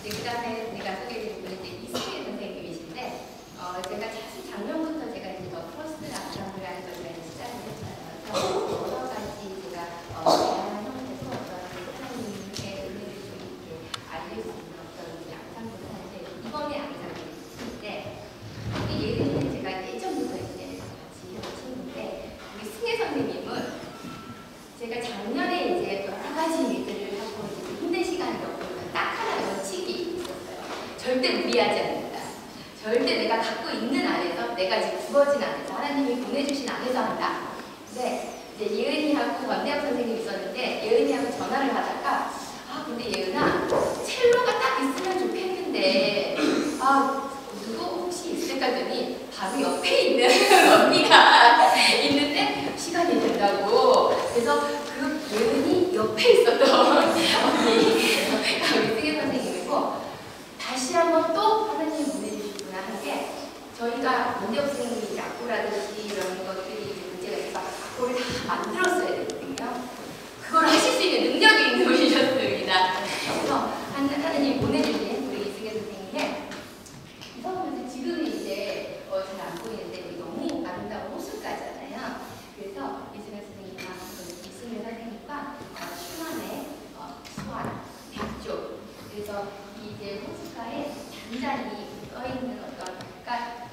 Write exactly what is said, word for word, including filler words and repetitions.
그 다음에 제가 소개해드릴 분은 이제 이승일 선생님이신데, 어, 제가 사실 작년부터 제가 이제 더 퍼스트 앙상블이라는 걸 제가 시작을 했어요. 그래서 여러 가지 제가 어, 다양한 형태로 어떤 하나님의 은혜를 좀 이렇게 알릴 수 있는 어떤 앙상블을 하는데, 이번에 앙상블인데, 이 예는 제가 예전부터 이제 같이 해온 친구인데, 우리 승혜 선생님은 제가 작년에 이제 여러 가지 일들을 하고 이제 힘든 시간이 없으면 딱 하나 원칙이 있었어요. 절대 무리하지 않는다. 절대 내가 갖고 있는 안에서, 내가 지금 주어진 안에서, 하나님이 보내주신 안에서 한다. 근데 이제 예은이하고 원대엽 선생님이 있었는데, 예은이하고 전화를 하다가, 아 근데 예은아, 첼로가 딱 있으면 좋겠는데, 아 누구 혹시 있을까 하더니 바로 옆에 있는 언니가 있는데 시간이 된다고. 그래서 그 예은이 옆에 있었던 언니, 우리 승혜 선생님이고, 다시 한번 또 하나님이 보내주시구나 하는 게, 저희가 원대엽 선생님이 악보라든지 이런 것들이 이제 문제가 있어서 악보를 다 만들었어야 되거든요. 그걸 하실 수 있는 능력이 있는 분이셨습니다. 그래서 하나님이 보내주신 우리 이승혜 선생님의 이 성경에서 지금은 이제 어, 잘 안 보이는데 우리 너무 아름다운 호숫가잖아요. 그래서 이승혜 선생님과 이승혜 선생님과 어, 슈만의 어, 수완, 백조, 그래서 이 이제 호숫가에 잔잔히 떠있는 어떤, 그러니까